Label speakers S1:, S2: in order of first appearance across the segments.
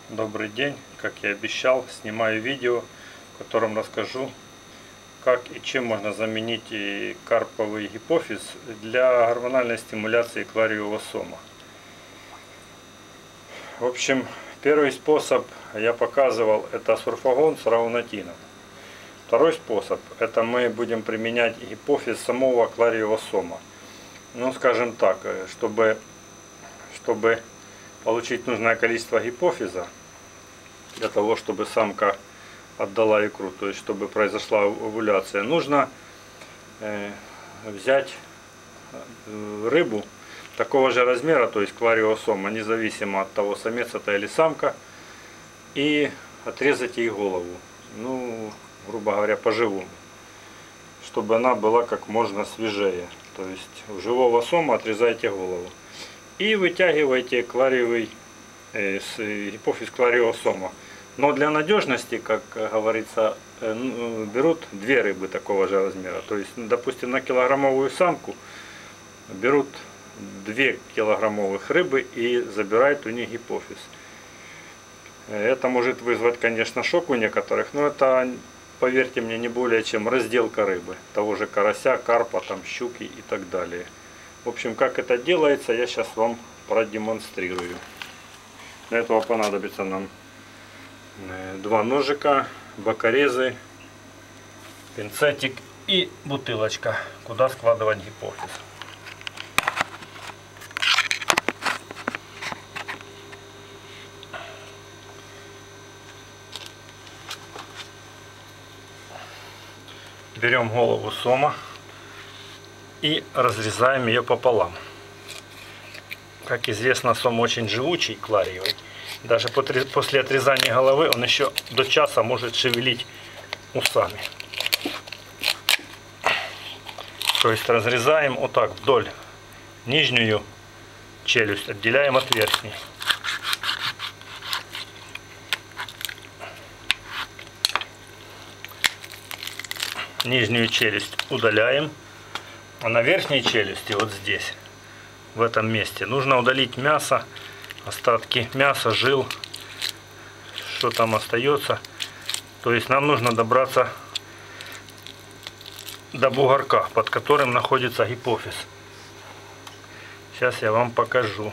S1: Добрый день, как я обещал, снимаю видео, в котором расскажу, как и чем можно заменить карповый гипофиз для гормональной стимуляции клариевого сома. В общем, первый способ я показывал, это сурфагон с раунатином. Второй способ, это мы будем применять гипофиз самого клариевого сома. Ну, скажем так, чтобы получить нужное количество гипофиза, для того, чтобы самка отдала икру, то есть чтобы произошла овуляция, нужно взять рыбу такого же размера, то есть клариевого сома, независимо от того, самец это или самка, и отрезать ей голову, ну, грубо говоря, по-живому, чтобы она была как можно свежее. То есть у живого сома отрезайте голову и вытягивайте клариевый гипофиз клариевого сома. Но для надежности, как говорится, берут две рыбы такого же размера. То есть, допустим, на килограммовую самку берут 2 килограммовых рыбы и забирают у них гипофиз. Это может вызвать, конечно, шок у некоторых, но это, поверьте мне, не более чем разделка рыбы. Того же карася, карпа, там, щуки и так далее. В общем, как это делается, я сейчас вам продемонстрирую. Для этого понадобится нам 2 ножика, бокорезы, пинцетик и бутылочка, куда складывать гипофиз. Берем голову сома и разрезаем ее пополам. Как известно, сом очень живучий, клариевый. Даже после отрезания головы он еще до часа может шевелить усами. То есть разрезаем вот так вдоль нижнюю челюсть, отделяем от верхней. Нижнюю челюсть удаляем, а на верхней челюсти, вот здесь, в этом месте, нужно удалить мясо, остатки мяса, жил, что там остается. То есть нам нужно добраться до бугорка, под которым находится гипофиз. Сейчас я вам покажу.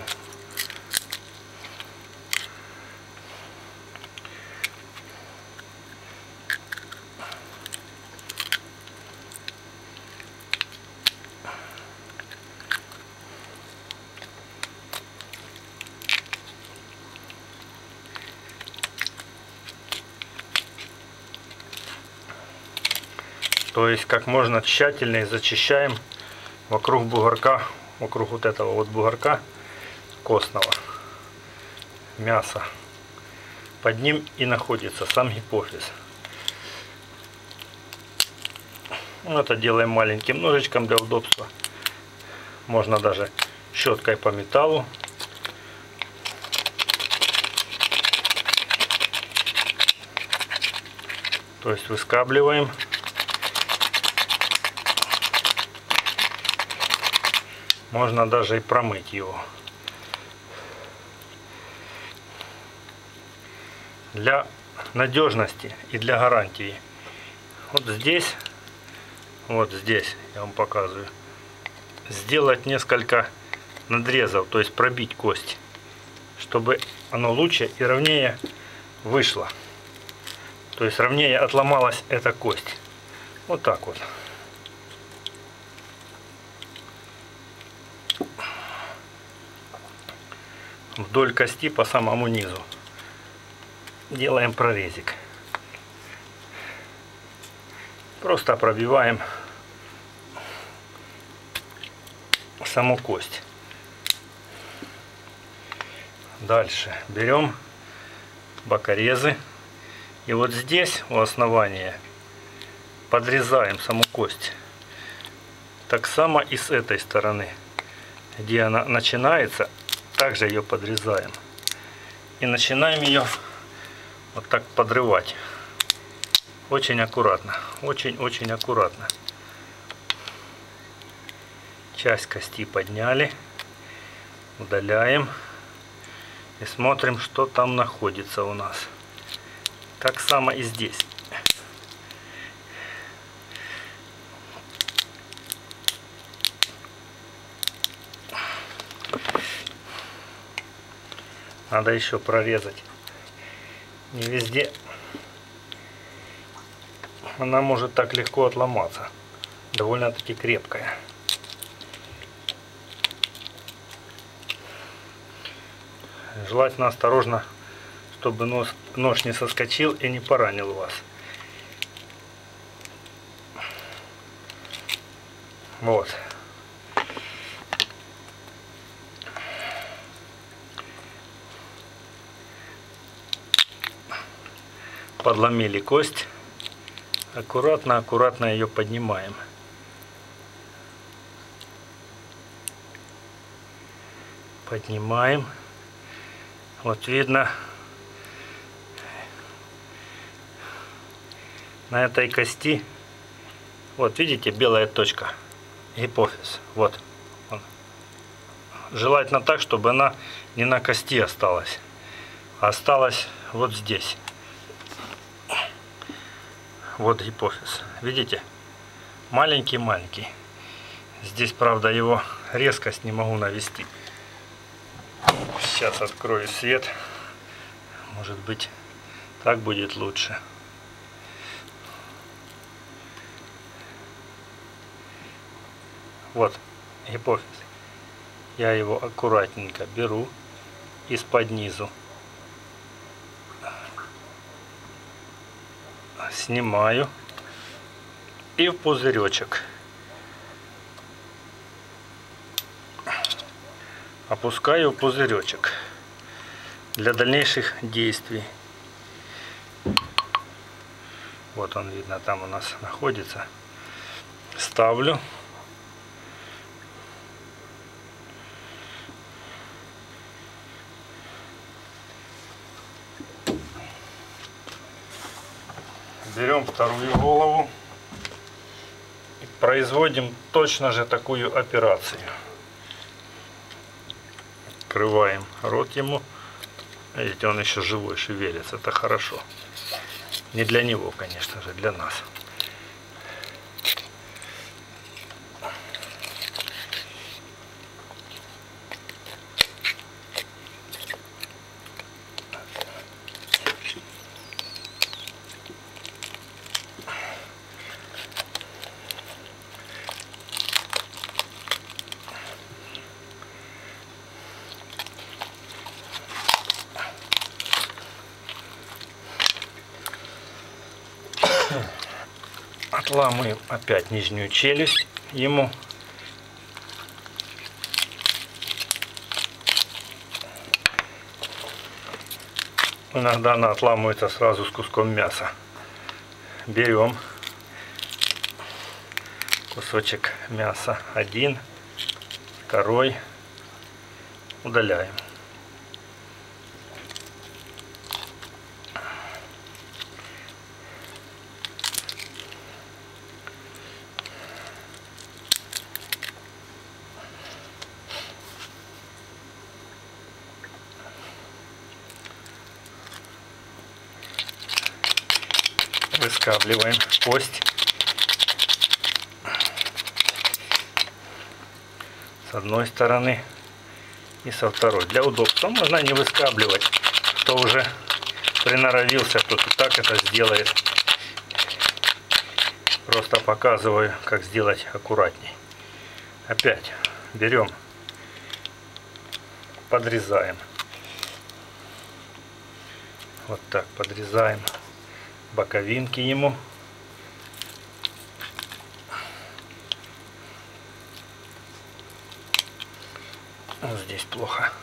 S1: То есть как можно тщательнее зачищаем вокруг бугорка, вокруг вот этого вот бугорка костного мяса. Под ним и находится сам гипофиз. Это делаем маленьким ножичком для удобства. Можно даже щеткой по металлу. То есть выскабливаем. Можно даже и промыть его. Для надежности и для гарантии. Вот здесь я вам показываю, сделать несколько надрезов, то есть пробить кость, чтобы оно лучше и ровнее вышло. То есть ровнее отломалась эта кость. Вот так вот. Вдоль кости по самому низу делаем прорезик. Просто пробиваем саму кость. Дальше берем бокорезы и вот здесь у основания подрезаем саму кость. Так само и с этой стороны, где она начинается, также ее подрезаем и начинаем ее вот так подрывать. Очень аккуратно, очень аккуратно. Часть кости подняли, удаляем И смотрим, что там находится у нас. Так само и здесь. Надо еще прорезать. Не везде она может так легко отломаться. Довольно-таки крепкая. Желательно осторожно, чтобы нож не соскочил и не поранил вас. Вот. Подломили кость. Аккуратно ее поднимаем. Поднимаем. Вот видно, на этой кости, вот видите, белая точка, гипофиз. Вот он. Желательно так, чтобы она не на кости осталась, а осталась вот здесь. Вот гипофиз. Видите? Маленький-маленький. Здесь, правда, его резкость не могу навести. Сейчас открою свет. Может быть, так будет лучше. Вот гипофиз. Я его аккуратненько беру из-под низу. Снимаю и в пузыречек. Опускаю в пузыречек для дальнейших действий. Вот он, видно, там у нас находится. Ставлю. Берем вторую голову и производим точно же такую операцию. Открываем рот ему. Видите, он еще живой, шевелится. Это хорошо. Не для него, конечно же, для нас. Отламываем опять нижнюю челюсть ему. Иногда она отламывается сразу с куском мяса. Берем кусочек мяса один, второй, удаляем. Выскабливаем кость с одной стороны и со второй. Для удобства можно не выскабливать, кто уже приноровился, тот и так это сделает. Просто показываю, как сделать аккуратней. Опять берем, подрезаем. Вот так подрезаем боковинки ему. Вот здесь плохо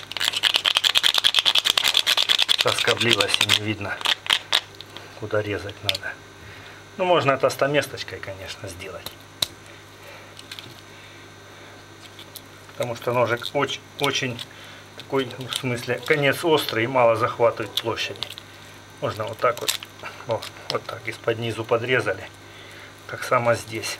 S1: соскоблилось и не видно, куда резать надо. Ну, можно это стаместочкой, конечно, сделать. Потому что ножик очень такой, в смысле, конец острый и мало захватывает площади. Можно вот так вот. Вот так из-под низу подрезали. Так само здесь.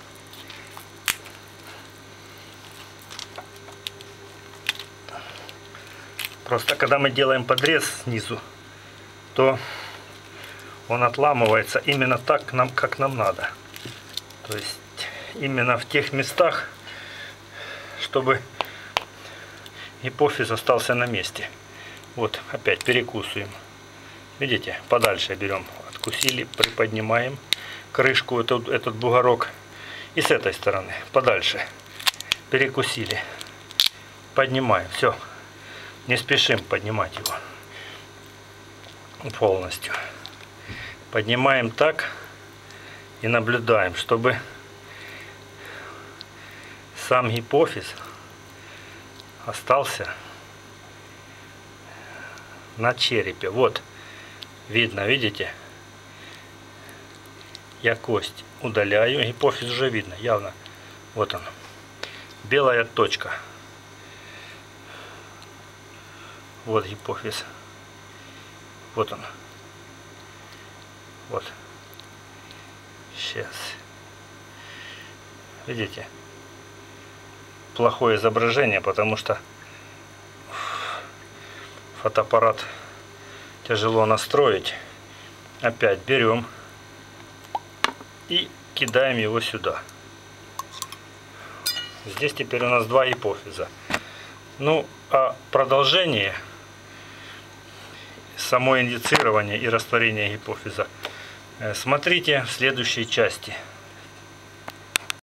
S2: Просто когда мы делаем подрез снизу, то он отламывается именно так, как нам надо. То есть именно в тех местах, чтобы гипофиз остался на месте. Вот опять перекусываем. Видите, подальше берем, откусили, приподнимаем крышку, этот бугорок. И с этой стороны подальше перекусили, поднимаем. Все, не спешим поднимать его полностью. Поднимаем так и наблюдаем, чтобы сам гипофиз остался на черепе. Вот видно, видите? Я кость удаляю, гипофиз уже видно, явно. Вот он, белая точка. Вот гипофиз. Вот он. Вот. Сейчас. Видите? Плохое изображение, потому что фотоаппарат тяжело настроить. Опять берем и кидаем его сюда. Здесь теперь у нас два гипофиза. Ну, а продолжение, само индицирование и растворение гипофиза смотрите в следующей части.